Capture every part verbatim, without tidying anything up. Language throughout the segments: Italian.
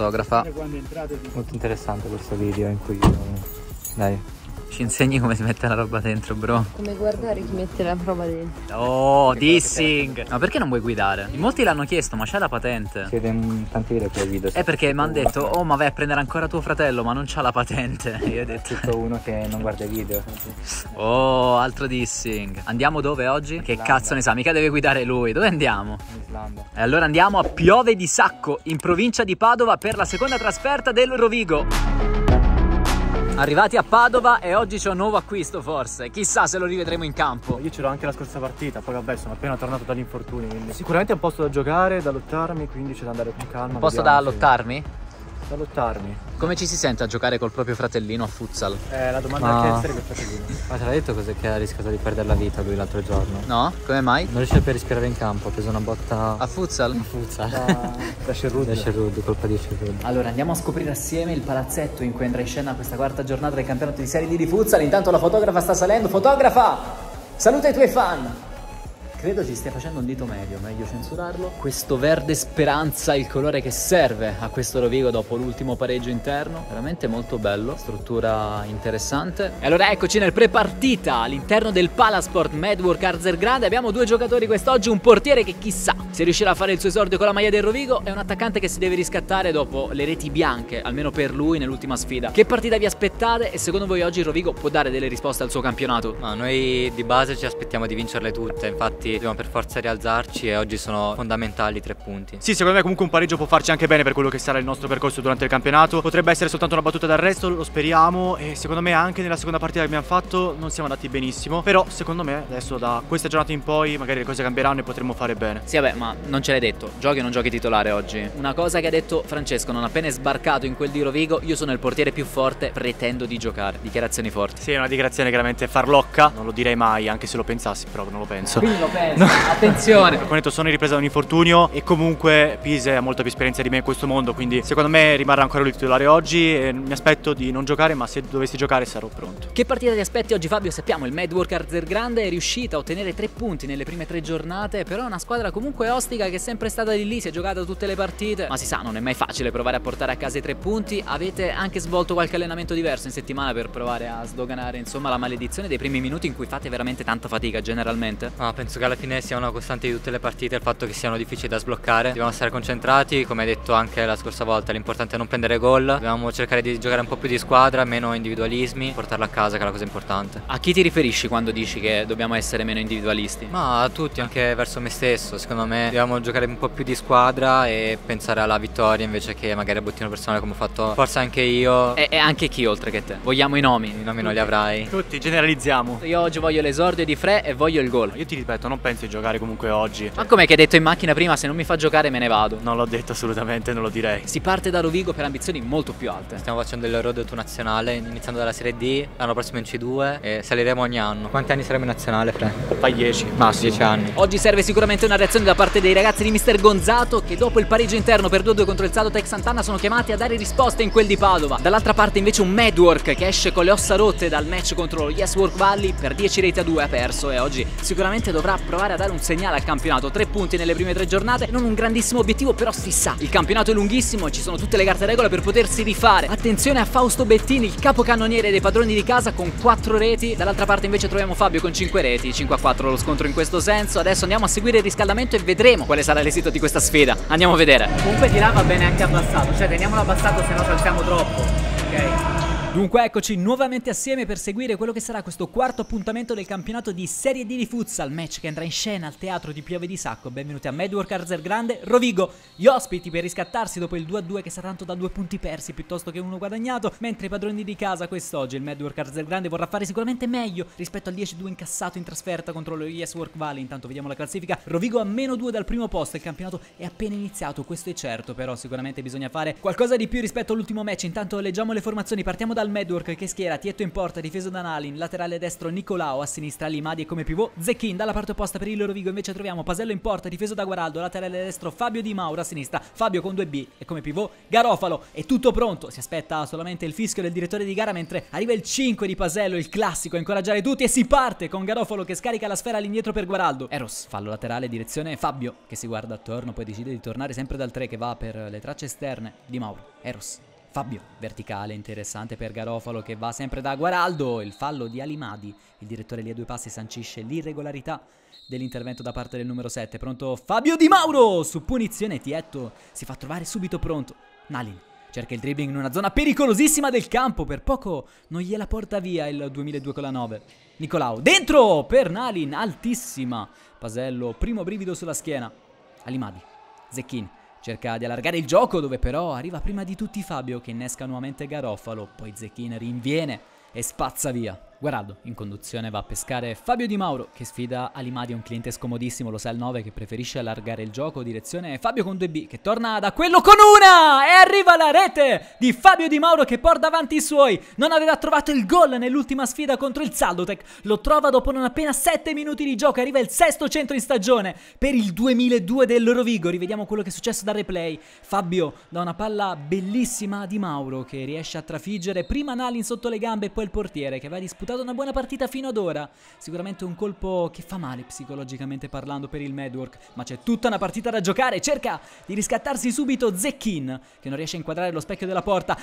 fotografa. Molto interessante questo video in cui dai ci insegni come si mette la roba dentro, bro. Come guardare chi mette la roba dentro. Oh, dissing. Ma perché non vuoi guidare? In molti l'hanno chiesto, ma c'è la patente. Siete in tanti video che guido. È perché mi hanno detto, oh ma vai a prendere ancora tuo fratello, ma non c'ha la patente. Io ho detto tutto uno che non guarda i video. Oh, altro dissing. Andiamo dove oggi? Che cazzo ne sa, mica deve guidare lui. Dove andiamo? In Islanda. E allora andiamo a Piove di Sacco, in provincia di Padova, per la seconda trasferta del Rovigo. Arrivati a Padova e oggi c'è un nuovo acquisto forse. Chissà se lo rivedremo in campo. Io ce l'ho anche la scorsa partita, poi vabbè sono appena tornato dall'infortunio, quindi sicuramente è un posto da giocare, da lottarmi, quindi c'è da andare con calma. Un posto da lottarmi? Da lottarmi. Come ci si sente a giocare col proprio fratellino a futsal? Eh, la domanda Ma... è che essere quel fratellino. Ma te l'ha detto cos'è che ha rischiato di perdere la vita lui l'altro giorno? No? Come mai? Non riusciva più a respirare in campo, ha preso una botta a futsal? A futsal. Da, da Sherwood. Da Sherwood, colpa di Sherwood. Allora andiamo a scoprire assieme il palazzetto in cui andrà in scena questa quarta giornata del campionato di Serie D di futsal. Intanto la fotografa sta salendo. Fotografa! Saluta i tuoi fan! Credo ci stia facendo un dito medio, meglio censurarlo. Questo verde speranza, il colore che serve a questo Rovigo dopo l'ultimo pareggio interno. Veramente molto bello, struttura interessante. E allora eccoci nel pre-partita all'interno del Palasport Medwork Arzergrande. Abbiamo due giocatori quest'oggi, un portiere che chissà se riuscirà a fare il suo esordio con la maglia del Rovigo e un attaccante che si deve riscattare dopo le reti bianche, almeno per lui nell'ultima sfida. Che partita vi aspettate e secondo voi oggi il Rovigo può dare delle risposte al suo campionato? Ma noi di base ci aspettiamo di vincerle tutte, infatti dobbiamo per forza rialzarci e oggi sono fondamentali i tre punti. Sì, secondo me comunque un pareggio può farci anche bene per quello che sarà il nostro percorso durante il campionato. Potrebbe essere soltanto una battuta d'arresto, lo speriamo, e secondo me anche nella seconda partita che abbiamo fatto non siamo andati benissimo, però secondo me adesso da questa giornata in poi magari le cose cambieranno e potremo fare bene. Sì vabbè, ma non ce l'hai detto, giochi o non giochi titolare oggi? Una cosa che ha detto Francesco non appena è sbarcato in quel di Rovigo: io sono il portiere più forte, pretendo di giocare. Dichiarazioni forti. Sì, è una dichiarazione chiaramente farlocca, non lo direi mai, anche se lo pensassi, però non lo penso. Quindi lo penso. No. Attenzione. Come detto, sono in ripresa da un infortunio e comunque Pise ha molta più esperienza di me in questo mondo, quindi secondo me rimarrà ancora lui titolare oggi e mi aspetto di non giocare, ma se dovessi giocare sarò pronto. Che partita ti aspetti oggi, Fabio? Sappiamo il Medwork Arzergrande è riuscita a ottenere tre punti nelle prime tre giornate, però è una squadra comunque ostica che è sempre stata di lì, si è giocata tutte le partite, ma si sa, non è mai facile provare a portare a casa i tre punti. Avete anche svolto qualche allenamento diverso in settimana per provare a sdoganare insomma la maledizione dei primi minuti in cui fate veramente tanta fatica generalmente? Ah, penso che alla fine sia una costante di tutte le partite il fatto che siano difficili da sbloccare. Dobbiamo stare concentrati, come hai detto anche la scorsa volta, l'importante è non prendere gol, dobbiamo cercare di giocare un po' più di squadra, meno individualismi, portarlo a casa che è la cosa importante. A chi ti riferisci quando dici che dobbiamo essere meno individualisti? Ma a tutti, anche verso me stesso. Secondo me dobbiamo giocare un po' più di squadra e pensare alla vittoria invece che magari al bottino personale come ho fatto forse anche io. E, e anche chi oltre che te? Vogliamo i nomi? I nomi non li avrai. Tutti, generalizziamo. Io oggi voglio l'esordio di Fre e voglio il gol. Io ti ripeto, non penso di giocare comunque oggi. Ma com'è che hai detto in macchina prima, se non mi fa giocare me ne vado? Non l'ho detto assolutamente, non lo direi. Si parte da Rovigo per ambizioni molto più alte. Stiamo facendo il road to nazionale, iniziando dalla Serie D, l'anno prossimo in C due e saliremo ogni anno. Quanti anni saremo in nazionale, Fre? Fai dieci. Ma dieci anni. Oggi serve sicuramente una reazione da parte dei ragazzi di mister Gonzato, che dopo il pareggio interno per due a due contro il Sado Tech Sant'Anna sono chiamati a dare risposte in quel di Padova. Dall'altra parte invece un Medwork che esce con le ossa rotte dal match contro lo Yes Work Valley, per dieci reti a due ha perso e oggi sicuramente dovrà provare a dare un segnale al campionato. Tre punti nelle prime tre giornate, non un grandissimo obiettivo, però si sa, il campionato è lunghissimo e ci sono tutte le carte regola per potersi rifare. Attenzione a Fausto Bettini, il capocannoniere dei padroni di casa, con quattro reti. Dall'altra parte invece troviamo Fabio con cinque reti, cinque a quattro lo scontro in questo senso. Adesso andiamo a seguire il riscaldamento e vedremo quale sarà l'esito di questa sfida. Andiamo a vedere. Comunque di là va bene anche abbassato, cioè teniamolo abbassato se no ci alziamo troppo, ok? Dunque eccoci nuovamente assieme per seguire quello che sarà questo quarto appuntamento del campionato di Serie D di futsal, match che andrà in scena al teatro di Piove di Sacco. Benvenuti a Medwork Arzergrande Rovigo, gli ospiti per riscattarsi dopo il due a due che sarà tanto da due punti persi piuttosto che uno guadagnato, mentre i padroni di casa quest'oggi il Medwork Arzergrande vorrà fare sicuramente meglio rispetto al dieci a due incassato in trasferta contro lo Yes Work Valley. Intanto vediamo la classifica, Rovigo a meno due dal primo posto, il campionato è appena iniziato, questo è certo, però sicuramente bisogna fare qualcosa di più rispetto all'ultimo match. Intanto leggiamo le formazioni, partiamo dal dal Medwork che schiera Tietto in porta, difeso da Nalin, laterale destro Nicolao, a sinistra Alimadi e come pivot Zecchin. Dalla parte opposta per il Lorovigo invece troviamo Pasello in porta, difeso da Guaraldo, laterale destro Fabio Di Mauro, a sinistra Fabio con due B e come pivot Garofalo. È tutto pronto, si aspetta solamente il fischio del direttore di gara mentre arriva il cinque di Pasello, il classico a incoraggiare tutti, e si parte con Garofalo che scarica la sfera all'indietro per Guaraldo. Eros, fallo laterale, direzione Fabio che si guarda attorno, poi decide di tornare sempre dal tre che va per le tracce esterne. Di Mauro, Eros, Fabio, verticale interessante per Garofalo che va sempre da Guaraldo. Il fallo di Alimadi, il direttore lì a due passi sancisce l'irregolarità dell'intervento da parte del numero sette. Pronto Fabio Di Mauro su punizione, Tietto si fa trovare subito pronto. Nalin cerca il dribbling in una zona pericolosissima del campo, per poco non gliela porta via il duemiladue con la nove. Nicolao dentro per Nalin, altissima. Pasello, primo brivido sulla schiena. Alimadi, Zecchin cerca di allargare il gioco, dove però arriva prima di tutti Fabio che innesca nuovamente Garofalo, poi Zecchin rinviene e spazza via. Guaraldo in conduzione va a pescare Fabio Di Mauro che sfida Alimadi, un cliente scomodissimo, lo sa il nove che preferisce allargare il gioco. Direzione Fabio con due B che torna da quello con una e arriva la rete di Fabio Di Mauro che porta avanti i suoi. Non aveva trovato il gol nell'ultima sfida contro il Saldotec, lo trova dopo non appena sette minuti di gioco. Arriva il sesto centro in stagione per il duemiladue del Lorovigo. Rivediamo quello che è successo dal replay. Fabio da una palla bellissima a Di Mauro che riesce a trafiggere prima Nalin sotto le gambe e poi il portiere che aveva disputato una buona partita fino ad ora. Sicuramente un colpo che fa male psicologicamente parlando per il Medwork, ma c'è tutta una partita da giocare. Cerca di riscattarsi subito Zecchin che non riesce a inquadrare lo specchio della porta.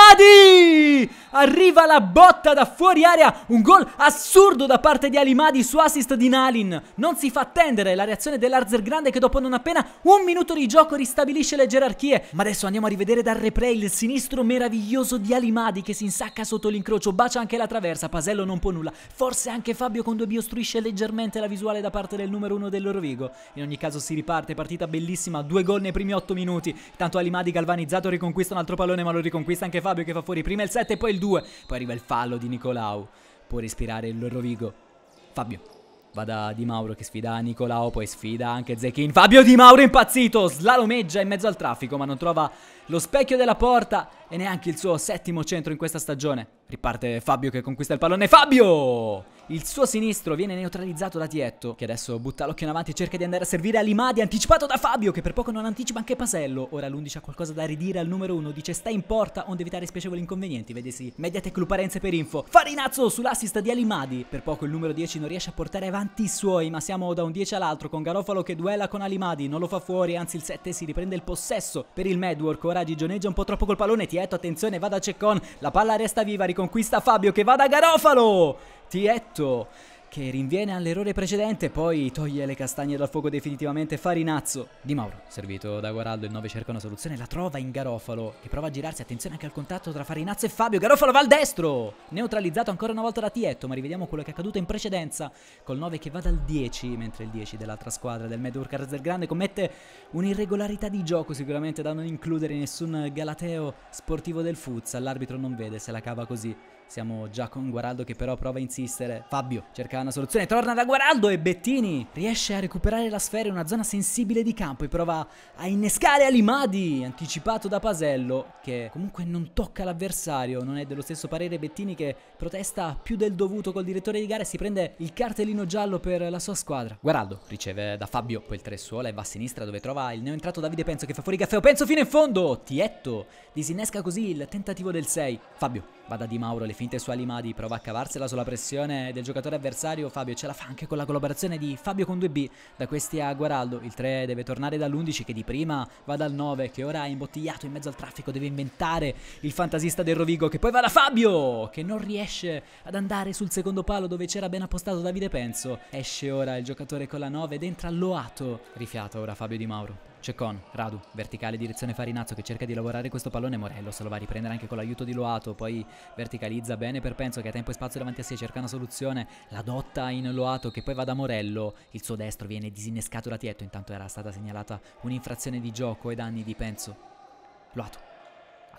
Alimadi! Arriva la botta da fuori area, un gol assurdo da parte di Alimadi su assist di Nalin. Non si fa attendere la reazione dell'Arzer Grande che dopo non appena un minuto di gioco ristabilisce le gerarchie. Ma adesso andiamo a rivedere dal replay il sinistro meraviglioso di Alimadi che si insacca sotto l'incrocio, bacia anche la traversa. Pasello non può nulla, forse anche Fabio con due B ostruisce leggermente la visuale da parte del numero uno del Lorovigo. In ogni caso si riparte, partita bellissima, due gol nei primi otto minuti. Tanto Alimadi galvanizzato riconquista un altro pallone, ma lo riconquista anche Fabio che fa fuori prima il sette e poi il due. Poi arriva il fallo di Nicolao, può respirare il Lorovigo. Fabio va da Di Mauro che sfida Nicolao, poi sfida anche Zecchin. Fabio Di Mauro impazzito, slalomeggia in mezzo al traffico ma non trova lo specchio della porta e neanche il suo settimo centro in questa stagione. Riparte Fabio che conquista il pallone. Fabio! Il suo sinistro viene neutralizzato da Tietto che adesso butta l'occhio in avanti e cerca di andare a servire Alimadi, anticipato da Fabio che per poco non anticipa anche Pasello. Ora l'undici ha qualcosa da ridire al numero uno, dice sta in porta onde evitare spiacevoli inconvenienti. Vedesi Mediatek Luparenze per info. Farinazzo sull'assist di Alimadi. Per poco il numero dieci non riesce a portare avanti i suoi, ma siamo da un dieci all'altro con Garofalo che duella con Alimadi, non lo fa fuori, anzi il sette si riprende il possesso per il Medwork. Ora gigioneggia un po' troppo col pallone. Tietto, attenzione, va da Ceccon, la palla resta viva, riconquista Fabio che va da Garofalo. Tietto che rinviene all'errore precedente, poi toglie le castagne dal fuoco definitivamente Farinazzo. Di Mauro, servito da Guaraldo, il nove cerca una soluzione, la trova in Garofalo che prova a girarsi, attenzione anche al contatto tra Farinazzo e Fabio. Garofalo va al destro, neutralizzato ancora una volta da Tietto, ma rivediamo quello che è accaduto in precedenza col nove che va dal dieci, mentre il dieci dell'altra squadra del Medwork Arzer Grande commette un'irregolarità di gioco sicuramente da non includere in nessun galateo sportivo del futsal. L'arbitro non vede, se la cava così. Siamo già con Guaraldo che però prova a insistere. Fabio cerca una soluzione, torna da Guaraldo e Bettini riesce a recuperare la sfera in una zona sensibile di campo e prova a innescare Alimadi, anticipato da Pasello che comunque non tocca l'avversario. Non è dello stesso parere Bettini che protesta più del dovuto col direttore di gara e si prende il cartellino giallo per la sua squadra. Guaraldo riceve da Fabio, poi il tre suola e va a sinistra dove trova il neoentrato Davide Penzo che fa fuori Gaffeo. Penzo fino in fondo, Tietto disinnesca così il tentativo del sei. Fabio va da Di Mauro, le finte su Alimadi, prova a cavarsela sulla pressione del giocatore avversario. Fabio ce la fa anche con la collaborazione di Fabio con due B da questi a Guaraldo. Il tre deve tornare dall'undici che di prima va dal nove che ora è imbottigliato in mezzo al traffico, deve inventare il fantasista del Rovigo che poi va da Fabio che non riesce ad andare sul secondo palo dove c'era ben appostato Davide Penzo. Esce ora il giocatore con la nove ed entra Loato. Rifiata ora Fabio Di Mauro. Ceccon, Radu, verticale direzione Farinazzo che cerca di lavorare questo pallone. Morello se lo va a riprendere anche con l'aiuto di Loato, poi verticalizza bene per Penzo che ha tempo e spazio davanti a sé, cerca una soluzione, la dotta in Loato che poi va da Morello. Il suo destro viene disinnescato da Tietto, intanto era stata segnalata un'infrazione di gioco ai danni di Penzo. Loato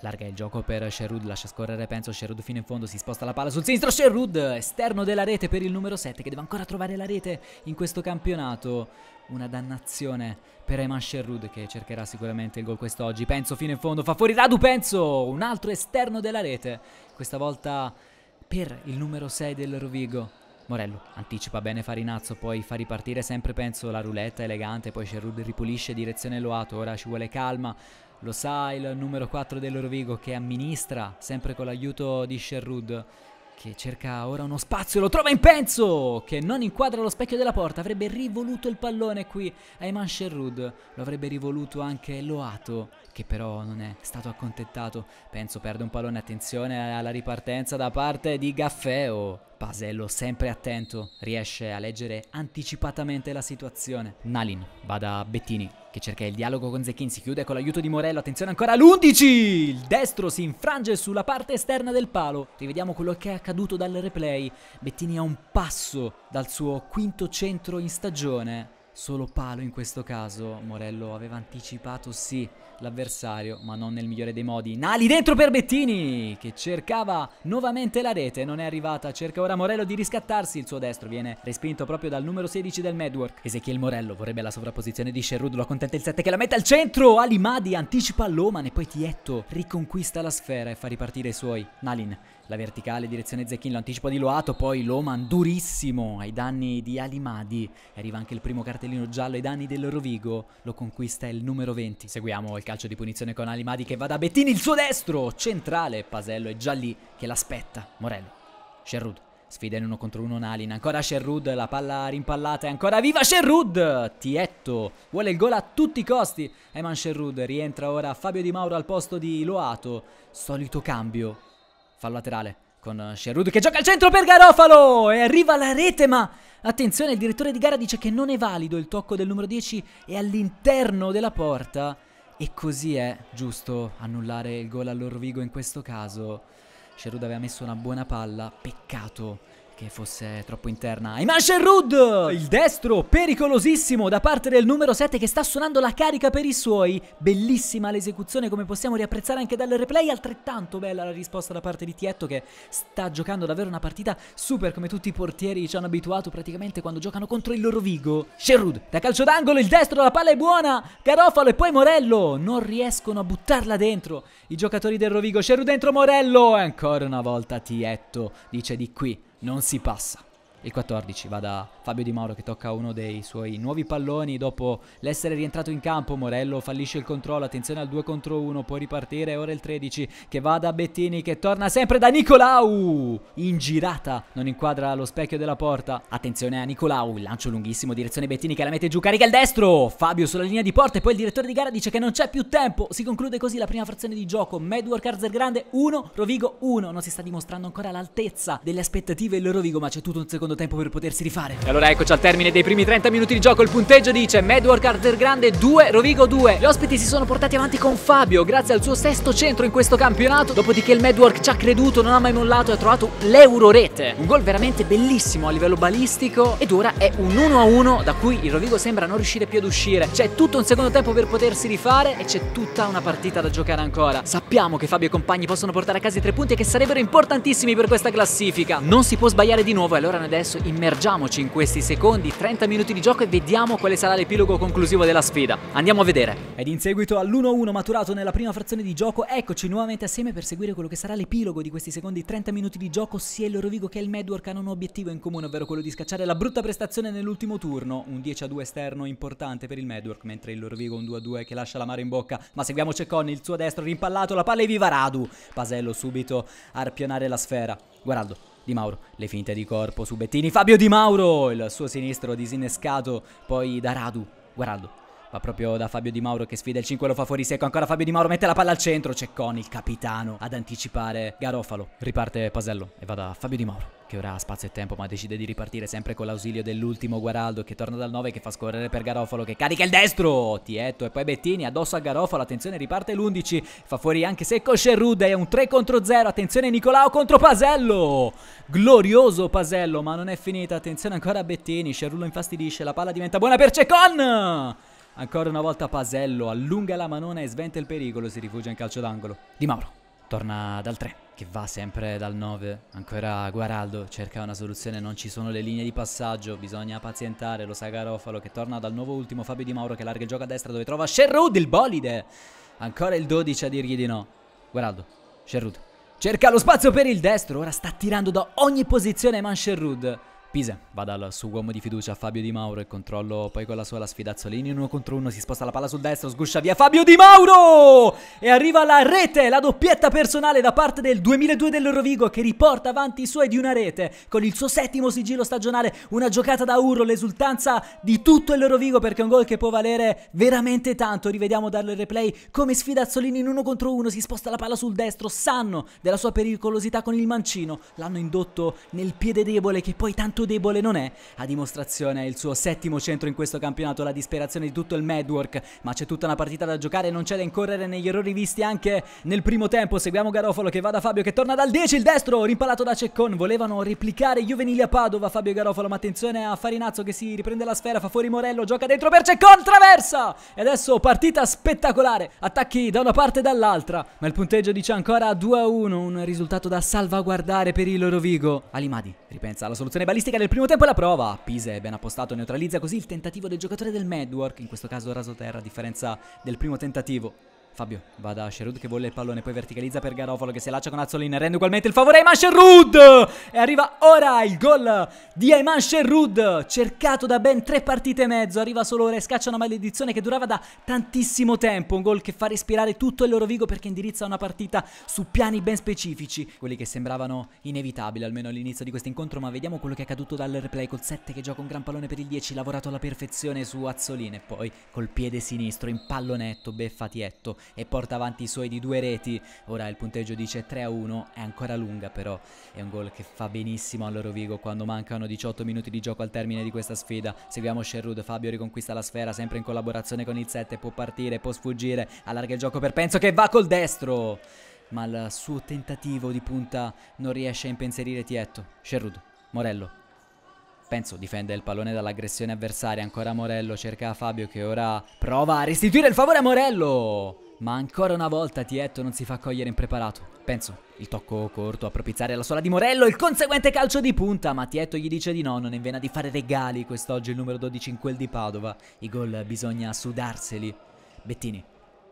Larga il gioco per Sherwood, lascia scorrere Penso, Sherwood fino in fondo, si sposta la palla sul sinistro, Sherwood esterno della rete per il numero sette che deve ancora trovare la rete in questo campionato. Una dannazione per Ayman Sherwood che cercherà sicuramente il gol quest'oggi. Penso fino in fondo, fa fuori Radu, Penso, un altro esterno della rete, questa volta per il numero sei del Rovigo. Morello anticipa bene Farinazzo, poi fa ripartire sempre Penso, la roulette elegante, poi Sherwood ripulisce direzione Loato, ora ci vuole calma. Lo sa il numero quattro del Rovigo che amministra sempre con l'aiuto di Sherwood, che cerca ora uno spazio, lo trova in Penso che non inquadra lo specchio della porta. Avrebbe rivoluto il pallone qui Ayman Sherwood, lo avrebbe rivoluto anche Loato che però non è stato accontentato. Penso perde un pallone, attenzione alla ripartenza da parte di Gaffeo. Pasello sempre attento, riesce a leggere anticipatamente la situazione. Nalin va da Bettini che cerca il dialogo con Zecchin, si chiude con l'aiuto di Morello, attenzione ancora all'undici, il destro si infrange sulla parte esterna del palo. Rivediamo quello che è accaduto dal replay. Bettini a un passo dal suo quinto centro in stagione, solo palo in questo caso. Morello aveva anticipato sì l'avversario, ma non nel migliore dei modi. Nali dentro per Bettini che cercava nuovamente la rete, non è arrivata, cerca ora Morello di riscattarsi, il suo destro viene respinto proprio dal numero sedici del Medwork. Ezechiel Morello vorrebbe la sovrapposizione di Sherwood, lo accontenta il sette che la mette al centro, Ali Madi anticipa Loman e poi Tietto riconquista la sfera e fa ripartire i suoi. Nalin, la verticale direzione Zecchin, l'anticipo di Loato, poi Loman durissimo ai danni di Ali Madi, arriva anche il primo cartellino giallo ai danni del Rovigo, lo conquista il numero venti. Seguiamo il calcio di punizione con Ali Madi che va da Bettini, il suo destro centrale, Pasello è già lì che l'aspetta. Morello, Sherwood sfida in uno contro uno Nalin, ancora Sherwood, la palla rimpallata, è ancora viva Sherwood, Tietto vuole il gol a tutti i costi. Ayman Sherwood, rientra ora Fabio Di Mauro al posto di Loato, solito cambio, fallo laterale con Sherwood che gioca al centro per Garofalo e arriva la rete, ma attenzione, il direttore di gara dice che non è valido, il tocco del numero dieci è all'interno della porta e così è giusto annullare il gol all'Orovigo in questo caso. Sherwood aveva messo una buona palla, peccato che fosse troppo interna. Ayman Sherwood, il destro pericolosissimo da parte del numero sette che sta suonando la carica per i suoi. Bellissima l'esecuzione, come possiamo riapprezzare anche dal replay, altrettanto bella la risposta da parte di Tietto che sta giocando davvero una partita super, come tutti i portieri ci hanno abituato praticamente quando giocano contro il Rovigo. Sherwood da calcio d'angolo, il destro, la palla è buona, Garofalo e poi Morello non riescono a buttarla dentro i giocatori del Rovigo. Sherwood dentro Morello e ancora una volta Tietto dice di qui non si passa. Il quattordici va da Fabio Di Mauro che tocca uno dei suoi nuovi palloni dopo l'essere rientrato in campo. Morello fallisce il controllo, attenzione al due contro uno, può ripartire ora il tredici che va da Bettini che torna sempre da Nicolau, in girata, non inquadra lo specchio della porta. Attenzione a Nicolau, il lancio lunghissimo, direzione Bettini che la mette giù, carica il destro, Fabio sulla linea di porta e poi il direttore di gara dice che non c'è più tempo. Si conclude così la prima frazione di gioco, Medwork Arzergrande uno, Rovigo uno. Non si sta dimostrando ancora all'altezza delle aspettative il Rovigo, ma c'è tutto un secondo tempo per potersi rifare. E allora eccoci al termine dei primi trenta minuti di gioco, il punteggio dice Medwork Arzergrande due, Rovigo due. Gli ospiti si sono portati avanti con Fabio grazie al suo sesto centro in questo campionato, dopodiché il Medwork ci ha creduto, non ha mai mollato e ha trovato l'Eurorete, un gol veramente bellissimo a livello balistico ed ora è un uno a uno da cui il Rovigo sembra non riuscire più ad uscire. C'è tutto un secondo tempo per potersi rifare e c'è tutta una partita da giocare ancora. Sappiamo che Fabio e compagni possono portare a casa i tre punti e che sarebbero importantissimi per questa classifica. Non si può sbagliare di nuovo e allora noi adesso immergiamoci in questi secondi trenta minuti di gioco e vediamo quale sarà l'epilogo conclusivo della sfida. Andiamo a vedere. Ed in seguito all'uno a uno maturato nella prima frazione di gioco, eccoci nuovamente assieme per seguire quello che sarà l'epilogo di questi secondi trenta minuti di gioco. Sia il Rovigo che il Medwork hanno un obiettivo in comune, ovvero quello di scacciare la brutta prestazione nell'ultimo turno. Un dieci a due esterno importante per il Medwork, mentre il Rovigo un due a due che lascia l'amaro in bocca. Ma seguiamo Cecconi, il suo destro rimpallato, la palla è viva Radu. Pasello subito a arpionare la sfera. Guaraldo, Di Mauro, le finte di corpo su Bettini, Fabio Di Mauro, il suo sinistro disinnescato, poi da Radu, Guaraldo, va proprio da Fabio Di Mauro che sfida il cinque, lo fa fuori secco, ancora Fabio Di Mauro mette la palla al centro, Cecconi, il capitano, ad anticipare Garofalo, riparte Pasello e va da Fabio Di Mauro, che ora ha spazio e tempo ma decide di ripartire sempre con l'ausilio dell'ultimo Guaraldo che torna dal nove, che fa scorrere per Garofalo, che carica il destro, Tietto e poi Bettini addosso a Garofalo, attenzione riparte l'undici, fa fuori anche secco Sherwood, è un tre contro zero, attenzione Nicolau contro Pasello, glorioso Pasello, ma non è finita, attenzione ancora a Bettini, Sherwood lo infastidisce, la palla diventa buona per Ceccon, Ancora una volta Pasello allunga la manona e sventa il pericolo, si rifugia in calcio d'angolo. Di Mauro torna dal tre, che va sempre dal nove. Ancora Guaraldo cerca una soluzione, non ci sono le linee di passaggio, bisogna pazientare, lo sa Garofalo che torna dal nuovo ultimo Fabio Di Mauro che allarga il gioco a destra dove trova Sherwood, il bolide. Ancora il dodici a dirgli di no. Guaraldo, Sherwood cerca lo spazio per il destro, ora sta tirando da ogni posizione Man Sherwood. Pise va dal suo uomo di fiducia Fabio Di Mauro e controllo poi con la sua la sfidazzolini in uno contro uno, si sposta la palla sul destro, sguscia via Fabio Di Mauro e arriva la rete, la doppietta personale da parte del duemiladue dell'Eurovigo che riporta avanti i suoi di una rete con il suo settimo sigillo stagionale, una giocata da urlo, l'esultanza di tutto l'Eurovigo perché è un gol che può valere veramente tanto. Rivediamo dal replay come sfidazzolini in uno contro uno, si sposta la palla sul destro, sanno della sua pericolosità con il mancino, l'hanno indotto nel piede debole che poi tanto debole non è, a dimostrazione il suo settimo centro in questo campionato, la disperazione di tutto il Madwork, ma c'è tutta una partita da giocare, non c'è da incorrere negli errori visti anche nel primo tempo. Seguiamo Garofalo che va da Fabio che torna dal dieci, il destro rimpalato da Ceccon, volevano replicare Juvenili a Padova, Fabio e Garofalo, ma attenzione a Farinazzo che si riprende la sfera, fa fuori Morello, gioca dentro per Ceccon, traversa, e adesso partita spettacolare, attacchi da una parte e dall'altra, ma il punteggio dice ancora due a uno, un risultato da salvaguardare per il Eurovigo. Alimadi ripensa alla soluzione balistica del primo tempo e la prova. Pise ben appostato neutralizza così il tentativo del giocatore del Madwork, in questo caso rasoterra a differenza del primo tentativo. Fabio va da Sherwood che volle il pallone, poi verticalizza per Garofalo che si allaccia con Azzolin, rende ugualmente il favore a Ayman Sherwood e arriva ora il gol di Ayman Sherwood, cercato da ben tre partite e mezzo, arriva solo ora e scaccia una maledizione che durava da tantissimo tempo, un gol che fa respirare tutto il l'Eurovigo perché indirizza una partita su piani ben specifici, quelli che sembravano inevitabili almeno all'inizio di questo incontro, ma vediamo quello che è accaduto dal replay col sette che gioca un gran pallone per il dieci, lavorato alla perfezione su Azzolin e poi col piede sinistro in pallonetto beffatietto e porta avanti i suoi di due reti. Ora il punteggio dice tre a uno, è ancora lunga però è un gol che fa benissimo all'Eurovigo quando mancano diciotto minuti di gioco al termine di questa sfida. Seguiamo Sherwood, Fabio riconquista la sfera sempre in collaborazione con il sette, può partire, può sfuggire, allarga il gioco per Penzo che va col destro, ma il suo tentativo di punta non riesce a impensierire Tietto. Sherwood, Morello, Penzo difende il pallone dall'aggressione avversaria, ancora Morello cerca Fabio che ora prova a restituire il favore a Morello, ma ancora una volta Tietto non si fa cogliere impreparato. Penzo, il tocco corto a propiziare la sola di Morello, il conseguente calcio di punta, ma Tietto gli dice di no, non è in vena di fare regali quest'oggi il numero dodici in quel di Padova, i gol bisogna sudarseli. Bettini,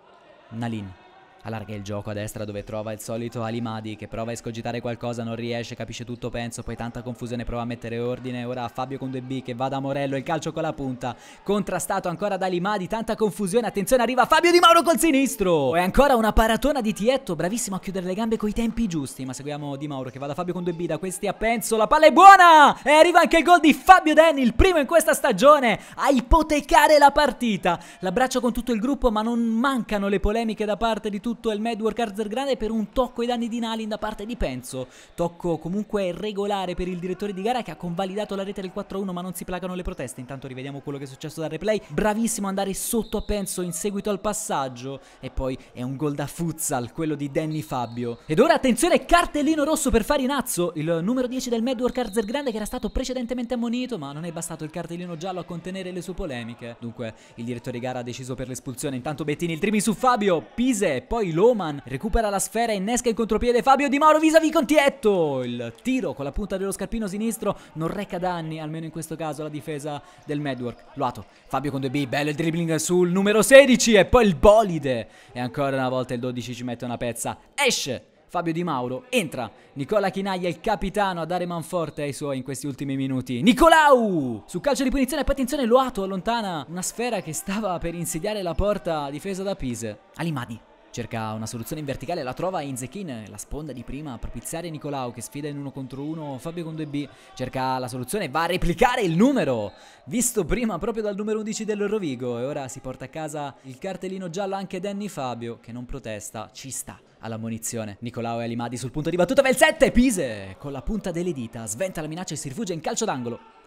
Nalin allarga il gioco a destra dove trova il solito Alimadi che prova a escogitare qualcosa, non riesce, capisce tutto Penzo, poi tanta confusione, prova a mettere ordine, ora Fabio con due B che va da Morello, il calcio con la punta, contrastato ancora da Alimadi, tanta confusione, attenzione arriva Fabio Di Mauro col sinistro, e ancora una paratona di Tietto, bravissimo a chiudere le gambe coi tempi giusti, ma seguiamo Di Mauro che va da Fabio con due B, da questi a Penzo, la palla è buona, e arriva anche il gol di Fabio Denni, il primo in questa stagione, a ipotecare la partita, l'abbraccio con tutto il gruppo, ma non mancano le polemiche da parte di tutti tutto il Madwork Arzergrande per un tocco ai danni di Nalin da parte di Penzo, tocco comunque regolare per il direttore di gara che ha convalidato la rete del quattro a uno, ma non si placano le proteste. Intanto rivediamo quello che è successo dal replay, bravissimo andare sotto a Penzo in seguito al passaggio, e poi è un gol da futsal quello di Danny Fabio. Ed ora attenzione, cartellino rosso per Farinazzo, il numero dieci del Madwork Arzergrande che era stato precedentemente ammonito, ma non è bastato il cartellino giallo a contenere le sue polemiche, dunque il direttore di gara ha deciso per l'espulsione. Intanto Bettini, il dribbling su Fabio, Pise, poi Loman recupera la sfera, innesca il contropiede Fabio Di Mauro vis-à-vis con Tietto, il tiro con la punta dello scarpino sinistro non reca danni, almeno in questo caso, la difesa del Madwork. Loato, Fabio con due B, bello il dribbling sul numero sedici e poi il bolide, e ancora una volta il dodici ci mette una pezza, esce Fabio Di Mauro, entra Nicola Chinaglia, il capitano, a dare manforte ai suoi in questi ultimi minuti. Nicolau su calcio di punizione, e poi attenzione, Loato allontana una sfera che stava per insediare la porta difesa da Pise. Alimadi cerca una soluzione in verticale, la trova Inzekin, la sponda di prima a propiziare Nicolau che sfida in uno contro uno Fabio con due B, cerca la soluzione, va a replicare il numero visto prima proprio dal numero undici dell'Eurovigo, e ora si porta a casa il cartellino giallo anche Danny Fabio che non protesta, ci sta alla munizione. Nicolau e Alimadi sul punto di battuta, va il sette, Pise con la punta delle dita sventa la minaccia e si rifugia in calcio d'angolo.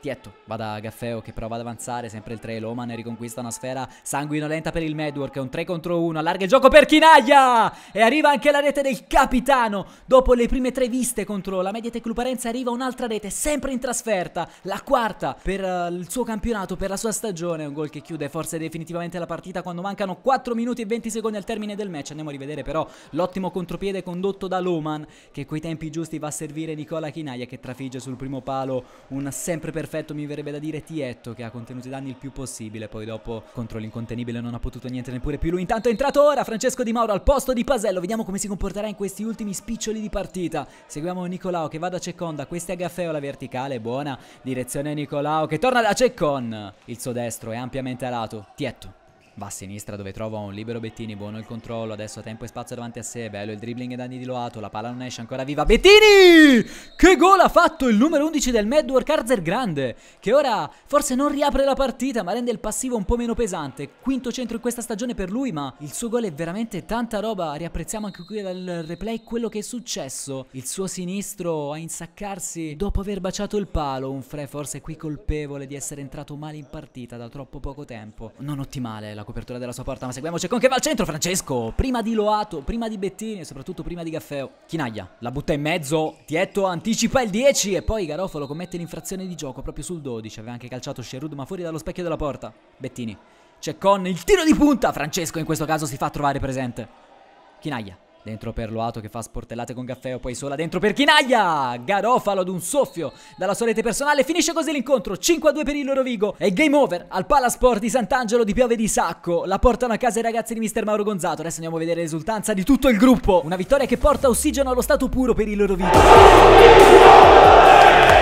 Tietto va da Gaffeo che prova ad avanzare, sempre il tre, Loman riconquista una sfera sanguinolenta per il Medwork, un tre contro uno, allarga il gioco per Chinaglia e arriva anche la rete del capitano. Dopo le prime tre viste contro la Mediatek Luparenza arriva un'altra rete, sempre in trasferta, la quarta per uh, il suo campionato, per la sua stagione, un gol che chiude forse definitivamente la partita quando mancano quattro minuti e venti secondi al termine del match. Andiamo a rivedere però l'ottimo contropiede condotto da Loman, che coi tempi giusti va a servire Nicola Chinaglia, che trafigge sul primo palo un sempre perfetto, mi verrebbe da dire, Tietto, che ha contenuto i danni il più possibile. Poi dopo contro l'incontenibile non ha potuto niente neppure più lui. Intanto è entrato ora Francesco Di Mauro al posto di Pasello, vediamo come si comporterà in questi ultimi spiccioli di partita. Seguiamo Nicolao che va da Ceconda, questa è Gaffeo, la verticale buona, direzione Nicolao che torna da Cecon, il suo destro è ampiamente alato. Tietto va a sinistra dove trova un libero Bettini, buono il controllo, adesso ha tempo e spazio davanti a sé, bello il dribbling e danni di Loato, la palla non esce ancora viva, Bettini! Che gol ha fatto il numero undici del Medwork, Arzergrande, che ora forse non riapre la partita ma rende il passivo un po' meno pesante, quinto centro in questa stagione per lui, ma il suo gol è veramente tanta roba. Riapprezziamo anche qui dal replay quello che è successo, il suo sinistro a insaccarsi dopo aver baciato il palo, un Fre forse qui colpevole di essere entrato male in partita da troppo poco tempo, non ottimale la copertura della sua porta, ma seguiamo Cecon che va al centro, Francesco prima di Loato, prima di Bettini e soprattutto prima di Gaffeo. Chinaglia la butta in mezzo, Tietto anticipa il dieci e poi Garofalo commette l'infrazione di gioco proprio sul dodici, aveva anche calciato Sherwood ma fuori dallo specchio della porta. Bettini, Cecon, il tiro di punta, Francesco in questo caso si fa trovare presente. Chinaglia dentro per Loato che fa sportellate con Gaffeo, poi sola dentro per Chinaglia, Garofalo ad un soffio dalla sua rete personale, finisce così l'incontro, cinque a due per il Lorovigo e game over al Palasport di Sant'Angelo di Piove di Sacco, la portano a casa i ragazzi di mister Mauro Gonzato. Adesso andiamo a vedere l'esultanza di tutto il gruppo, una vittoria che porta ossigeno allo stato puro per il Lorovigo.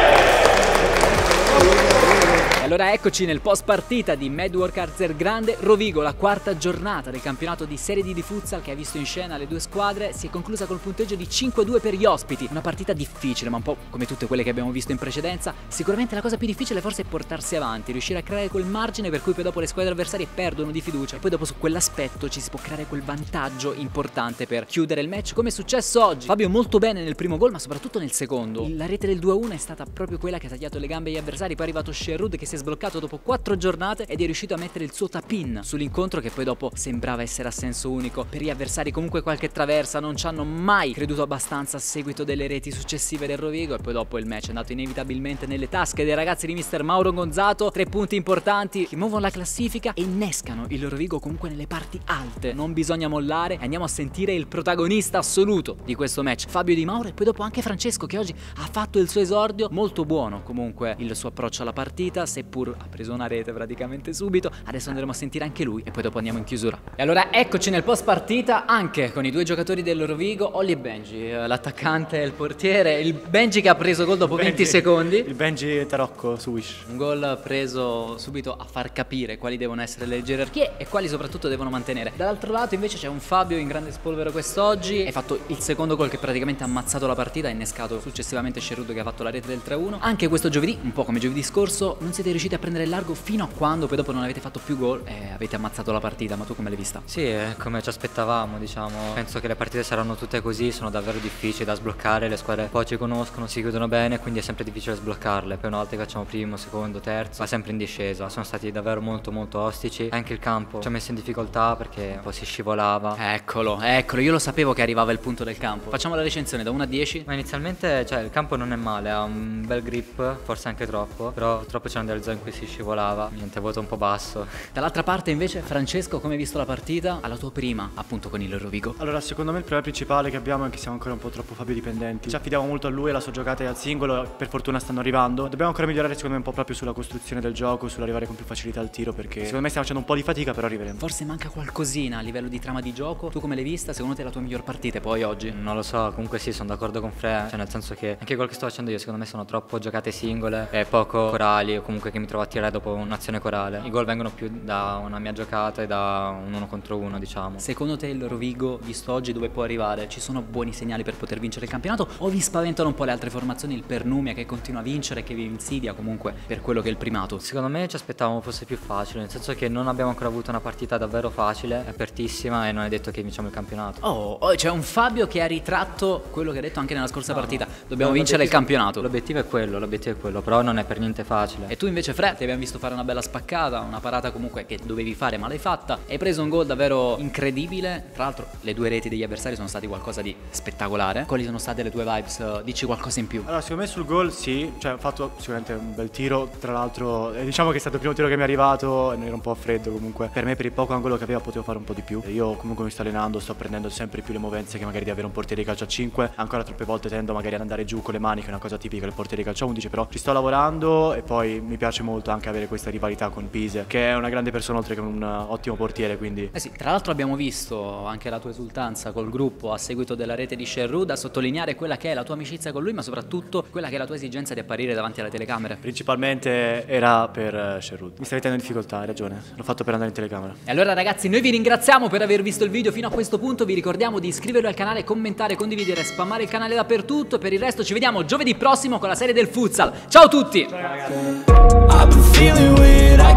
Allora eccoci nel post partita di Medwork Arzergrande Rovigo, la quarta giornata del campionato di Serie D di futsal che ha visto in scena le due squadre, si è conclusa col punteggio di cinque a due per gli ospiti, una partita difficile ma un po' come tutte quelle che abbiamo visto in precedenza. Sicuramente la cosa più difficile forse è portarsi avanti, riuscire a creare quel margine per cui poi dopo le squadre avversarie perdono di fiducia e poi dopo su quell'aspetto ci si può creare quel vantaggio importante per chiudere il match come è successo oggi. Fabio molto bene nel primo gol ma soprattutto nel secondo, la rete del due a uno è stata proprio quella che ha tagliato le gambe agli avversari, poi è arrivato Sherwood che si è sbloccato dopo quattro giornate ed è riuscito a mettere il suo tap-in sull'incontro che poi dopo sembrava essere a senso unico. Per gli avversari comunque qualche traversa, non ci hanno mai creduto abbastanza a seguito delle reti successive del Rovigo e poi dopo il match è andato inevitabilmente nelle tasche dei ragazzi di mister Mauro Gonzato, tre punti importanti che muovono la classifica e innescano il Rovigo comunque nelle parti alte. Non bisogna mollare e andiamo a sentire il protagonista assoluto di questo match, Fabio Di Mauro, e poi dopo anche Francesco che oggi ha fatto il suo esordio, molto buono comunque il suo approccio alla partita, seppur ha preso una rete praticamente subito. Adesso andremo a sentire anche lui e poi dopo andiamo in chiusura. E allora eccoci nel post partita anche con i due giocatori del Rovigo, Olli e Benji, l'attaccante e il portiere, il Benji che ha preso gol dopo venti secondi, il Benji Tarocco su Wish, un gol preso subito a far capire quali devono essere le gerarchie e quali soprattutto devono mantenere. Dall'altro lato invece c'è un Fabio in grande spolvero quest'oggi, ha fatto il secondo gol che praticamente ha ammazzato la partita, ha innescato successivamente Sherwood che ha fatto la rete del tre a uno. Anche questo giovedì, un po' come giovedì scorso, non siete riusciti a prendere largo fino a quando poi dopo non avete fatto più gol e avete ammazzato la partita. Ma tu come l'hai vista? Sì, è come ci aspettavamo, diciamo. Penso che le partite saranno tutte così, sono davvero difficili da sbloccare, le squadre poi ci conoscono, si chiudono bene, quindi è sempre difficile sbloccarle. Poi una volta che facciamo primo, secondo, terzo, va sempre in discesa. Sono stati davvero molto molto ostici. Anche il campo ci ha messo in difficoltà perché un po' si scivolava. Eccolo, eccolo, io lo sapevo che arrivava il punto del campo. Facciamo la recensione da uno a dieci. Ma inizialmente, cioè, il campo non è male, ha un bel grip, forse anche troppo, però purtroppo c'erano delle zone in cui si scivolava. Niente, voto un po' basso. Dall'altra parte invece Francesco, come hai visto la partita alla tua prima appunto con il Rovigo? Allora secondo me il problema principale che abbiamo è che siamo ancora un po' troppo Fabio dipendenti, ci affidiamo molto a lui, alla sua giocata e al singolo, per fortuna stanno arrivando. Dobbiamo ancora migliorare secondo me un po' proprio sulla costruzione del gioco, sull'arrivare con più facilità al tiro, perché secondo me stiamo facendo un po' di fatica, però arriveremo. Forse manca qualcosina a livello di trama di gioco. Tu come l'hai vista? Secondo te è la tua miglior partita poi oggi? Non lo so, comunque sì, sono d'accordo con Fre, cioè nel senso che anche quello che sto facendo io secondo me sono troppo giocate singole e poco corali o comunque che mi trovo a tirare dopo un'azione corale. I gol vengono più da una mia giocata e da un uno contro uno, diciamo. Secondo te il Rovigo, visto oggi dove può arrivare, ci sono buoni segnali per poter vincere il campionato o vi spaventano un po' le altre formazioni, il Pernumia che continua a vincere, che vi insidia comunque per quello che è il primato? Secondo me ci aspettavamo fosse più facile, nel senso che non abbiamo ancora avuto una partita davvero facile, apertissima, e non è detto che vinciamo il campionato. Oh, oh, c'è un Fabio che ha ritratto quello che ha detto anche nella scorsa no, partita. Dobbiamo no, vincere il campionato. L'obiettivo è quello, l'obiettivo è quello, però non è per niente facile. E tu invece, Fred, ti abbiamo visto fare una bella spaccata, una parata comunque che dovevi fare ma l'hai fatta. Hai preso un gol davvero incredibile. Tra l'altro le due reti degli avversari sono stati qualcosa di spettacolare. Quali sono state le tue vibes? Dici qualcosa in più? Allora, secondo me sul gol sì, cioè ho fatto sicuramente un bel tiro. Tra l'altro eh, diciamo che è stato il primo tiro che mi è arrivato e ero un po' a freddo comunque. Per me, per il poco angolo che aveva, potevo fare un po' di più. Io comunque mi sto allenando, sto prendendo sempre più le movenze che magari di avere un portiere di calcio a cinque. Ancora troppe volte tendo magari ad andare giù con le mani, che è una cosa tipica del portiere di calcio a undici, però ci sto lavorando. E poi mi piace molto anche avere questa rivalità con Pise, che è una grande persona oltre che un uh, ottimo portiere, quindi eh sì, tra l'altro abbiamo visto anche la tua esultanza col gruppo a seguito della rete di Sherwood, a sottolineare quella che è la tua amicizia con lui, ma soprattutto quella che è la tua esigenza di apparire davanti alle telecamere. Principalmente era per uh, Sherwood. Mi stai mettendo in difficoltà, hai ragione, l'ho fatto per andare in telecamera. E allora ragazzi, noi vi ringraziamo per aver visto il video fino a questo punto. Vi ricordiamo di iscrivervi al canale, commentare, condividere, spammare il canale dappertutto. E per il resto ci vediamo giovedì prossimo con la serie del futsal. Ciao a tutti! Ciao ragazzi!